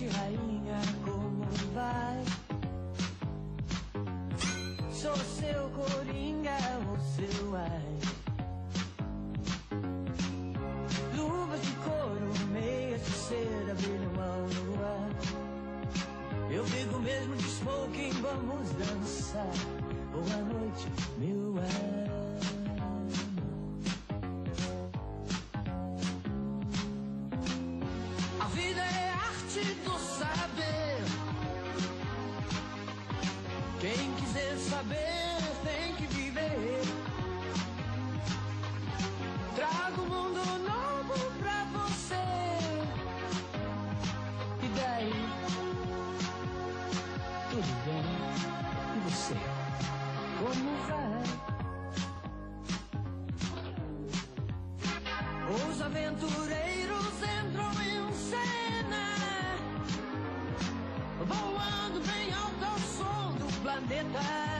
noite, rainha, como vai? Sou seu coringa, o seu ai. Luvas de couro, meias de seda, brilham ao luar. Eu fico mesmo de smoking, vamos dançar. Boa noite, meu amor. A vida é arte do saber. Quem quiser saber tem que viver. Trago um mundo novo pra você. E daí? Tudo bem? E você? Como vai? Os aventureiros entram em cena, voando bem alto ao som do planeta.